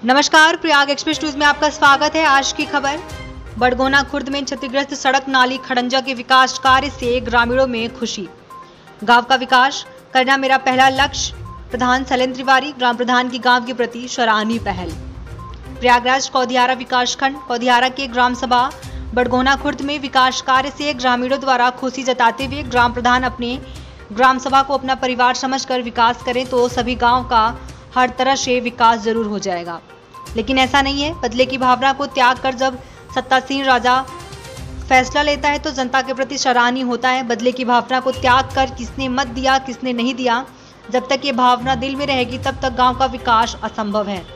नमस्कार, Prayag express news में आपका स्वागत है। आज की खबर, बड़गोना खुर्द में क्षतिग्रस्त सड़क नाली खड़ंजा के विकास कार्य से ग्रामीणों में खुशी। गांव का विकास करना मेरा पहला लक्ष्य, प्रधान शैलेंद्र तिवारी। ग्राम प्रधान की गांव के प्रति सराहनीय पहल। प्रयागराज कौदियारा विकासखंड कौदियारा के ग्राम सभा बड़गोना खुर्द में विकास कार्य से ग्रामीणों द्वारा खुशी जताते हुए ग्राम प्रधान अपने ग्राम सभा को अपना परिवार समझकर विकास करें तो सभी गाँव का हर तरह से विकास जरूर हो जाएगा। लेकिन ऐसा नहीं है। बदले की भावना को त्याग कर जब सत्तासीन राजा फैसला लेता है तो जनता के प्रति सराहनीय होता है। बदले की भावना को त्याग कर किसने मत दिया किसने नहीं दिया, जब तक ये भावना दिल में रहेगी तब तक गांव का विकास असंभव है।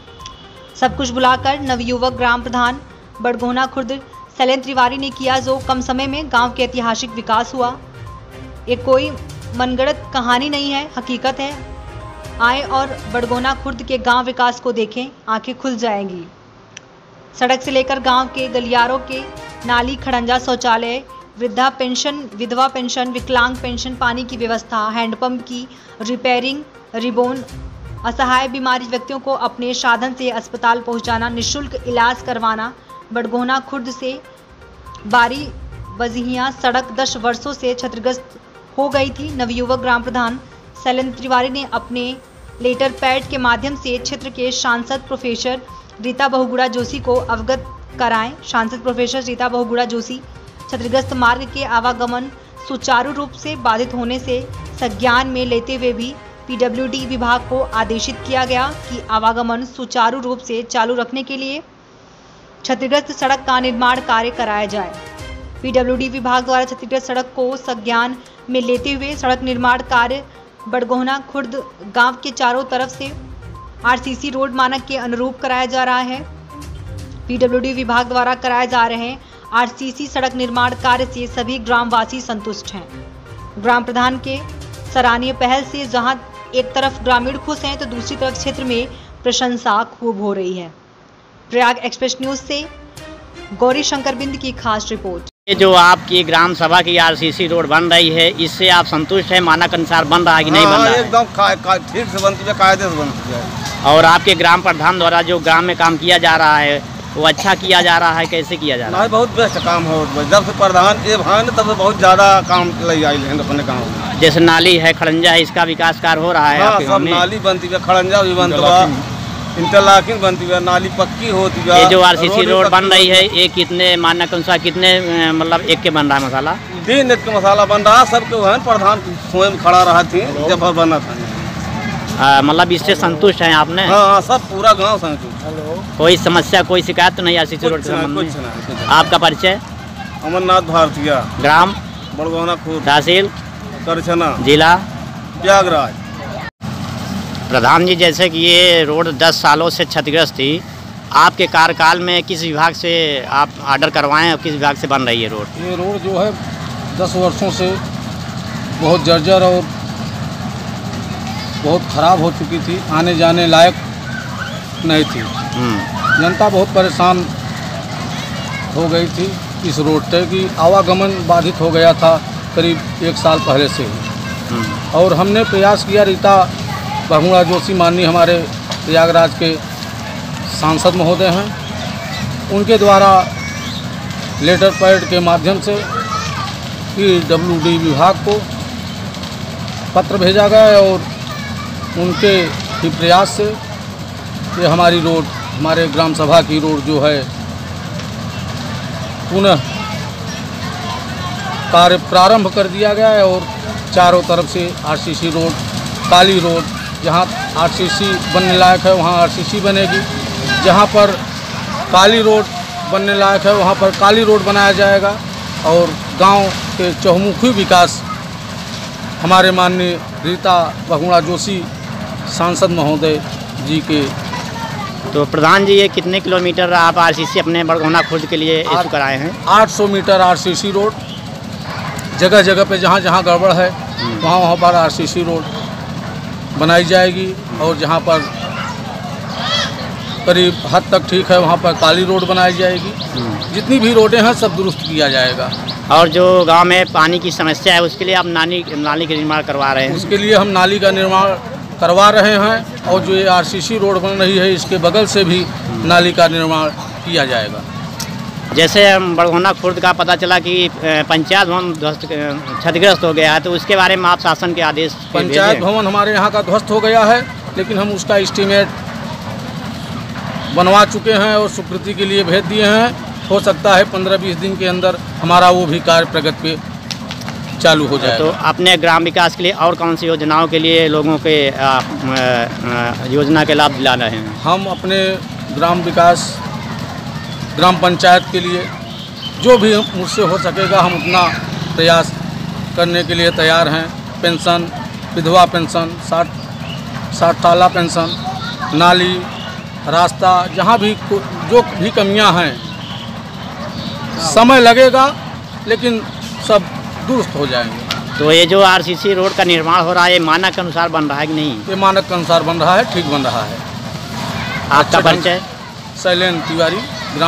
सब कुछ भुलाकर नवयुवक ग्राम प्रधान बड़गोना खुर्द शैलेंद्र तिवारी ने किया जो कम समय में गाँव के ऐतिहासिक विकास हुआ। ये कोई मनगढ़ंत कहानी नहीं है, हकीकत है। आए और बड़गोना खुर्द के गांव विकास को देखें, आंखें खुल जाएंगी। सड़क से लेकर गांव के गलियारों के नाली खड़ंजा शौचालय, वृद्धा पेंशन, विधवा पेंशन, विकलांग पेंशन, पानी की व्यवस्था, हैंडपंप की रिपेयरिंग, रिबोन, असहाय बीमारी व्यक्तियों को अपने साधन से अस्पताल पहुंचाना, निःशुल्क इलाज करवाना। बड़गोना खुर्द से बारी बजिहियां सड़क 10 वर्षों से क्षतिग्रस्त हो गई थी। नवयुवक ग्राम प्रधान शैलेंद्र तिवारी ने अपने लेटर पैड के माध्यम से क्षेत्र के सांसद प्रोफेसर रीता बहुगुणा जोशी को अवगत कराएं। सांसद प्रोफेसर रीता बहुगुणा जोशी क्षतिग्रस्त मार्ग के आवागमन सुचारू रूप से बाधित होने से संज्ञान में लेते हुए भी पीडब्ल्यूडी विभाग को आदेशित किया गया कि आवागमन सुचारू रूप से चालू रखने के लिए क्षतिग्रस्त सड़क का निर्माण कार्य कराया जाए। पीडब्ल्यूडी विभाग द्वारा क्षतिग्रस्त सड़क को संज्ञान में लेते हुए सड़क निर्माण कार्य बड़गोना खुर्द गांव के चारों तरफ से आरसीसी रोड मानक के अनुरूप कराया जा रहा है। पीडब्ल्यूडी विभाग द्वारा कराए जा रहे आरसीसी सड़क निर्माण कार्य से सभी ग्रामवासी संतुष्ट हैं। ग्राम प्रधान के सराहनीय पहल से जहां एक तरफ ग्रामीण खुश हैं तो दूसरी तरफ क्षेत्र में प्रशंसा खूब हो रही है। प्रयाग एक्सप्रेस न्यूज से गौरी शंकर बिंद की खास रिपोर्ट। ये जो आपकी ग्राम सभा की आरसीसी रोड बन रही है, इससे आप संतुष्ट हैं? मानक अनुसार बन रहा है कि नहीं बन रहा है? एकदम ठीक से बनती है, कायदे से बनती है। और आपके ग्राम प्रधान द्वारा जो ग्राम में काम किया जा रहा है वो अच्छा किया जा रहा है? कैसे किया जा रहा है? बहुत बेस्ट काम है। जब से प्रधान ये भान तब से बहुत ज़्यादा काम ले आई है अपने गाँव में। जैसे नाली है खड़ंजा है, इसका विकास कार्य हो रहा है? सब नाली बनती है, खड़ंजा भी बनता है, इंटरलॉकिंग बनती है, नाली पक्की होती है। ये जो आरसीसी रोड बन रही है ये कितने मानक अनुसार कितने मतलब एक के बन रहा है मसाला? 3 एक का मसाला बन रहा है। सबके वह प्रधान स्वयं खड़ा रहा थी जब बना था। मतलब इससे संतुष्ट हैं आपने? हाँ, सब पूरा गाँव संतुष्ट। कोई समस्या कोई शिकायत तो नहीं आरसीसी रोड के संबंध में? आपका परिचय? अमरनाथ भारतीय, ग्राम बड़गोना खुर्द, तहसील करछना, जिला प्रयागराज। प्रधान जी, जैसे कि ये रोड 10 सालों से क्षतिग्रस्त थी, आपके कार्यकाल में किस विभाग से आप ऑर्डर करवाएं और किस विभाग से बन रही है रोड? ये रोड जो है 10 वर्षों से बहुत जर्जर और बहुत ख़राब हो चुकी थी, आने जाने लायक नहीं थी। जनता बहुत परेशान हो गई थी इस रोड से कि आवागमन बाधित हो गया था करीब 1 साल पहले से ही। और हमने प्रयास किया, रीता बहुगुणा जोशी माननीय हमारे प्रयागराज के सांसद महोदय हैं, उनके द्वारा लेटर पैड के माध्यम से पीडब्ल्यूडी विभाग को पत्र भेजा गया और उनके ही प्रयास से ये हमारी रोड, हमारे ग्राम सभा की रोड जो है पुनः कार्य प्रारंभ कर दिया गया है। और चारों तरफ से आरसीसी रोड, काली रोड, जहाँ आरसीसी बनने लायक है वहाँ आरसीसी बनेगी, जहाँ पर काली रोड बनने लायक है वहाँ पर काली रोड बनाया जाएगा। और गांव के चहुमुखी विकास हमारे माननीय रीता बहुगुणा जोशी सांसद महोदय जी के। तो प्रधान जी, ये कितने किलोमीटर आप आरसीसी अपने बड़गोना खुर्द के लिए इशू कराए हैं? 800 मीटर आरसीसी रोड, जगह जगह पे जहाँ जहाँ गड़बड़ है वहाँ पर आरसीसी रोड बनाई जाएगी। और जहाँ पर करीब हद तक ठीक है वहाँ पर काली रोड बनाई जाएगी। जितनी भी रोडें हैं सब दुरुस्त किया जाएगा। और जो गांव में पानी की समस्या है उसके लिए आप नाली के निर्माण करवा रहे हैं? उसके लिए हम नाली का निर्माण करवा रहे हैं और जो ये आरसीसी रोड बन रही है इसके बगल से भी नाली का निर्माण किया जाएगा। जैसे बड़गोना खुर्द का पता चला कि पंचायत भवन क्षतिग्रस्त हो गया है, तो उसके बारे में आप शासन के आदेश पंचायत भवन हमारे यहाँ का ध्वस्त हो गया है, लेकिन हम उसका एस्टीमेट बनवा चुके हैं और स्वीकृति के लिए भेज दिए हैं। हो सकता है 15-20 दिन के अंदर हमारा वो भी कार्य प्रगति पे चालू हो जाए। तो अपने ग्राम विकास के लिए और कौन सी योजनाओं के लिए लोगों के योजना के लाभ दिला रहे हैं? हम अपने ग्राम विकास ग्राम पंचायत के लिए जो भी मुझसे हो सकेगा हम उतना प्रयास करने के लिए तैयार हैं। पेंशन, विधवा पेंशन, 60 साला पेंशन, नाली, रास्ता, जहाँ भी जो भी कमियां हैं, समय लगेगा लेकिन सब दुरुस्त हो जाएंगे। तो ये जो आरसीसी रोड का निर्माण हो रहा है, ये मानक के अनुसार बन रहा है कि नहीं? ये मानक के अनुसार बन रहा है, ठीक बन रहा है। आपका परिचय? शैलेंद्र तिवारी।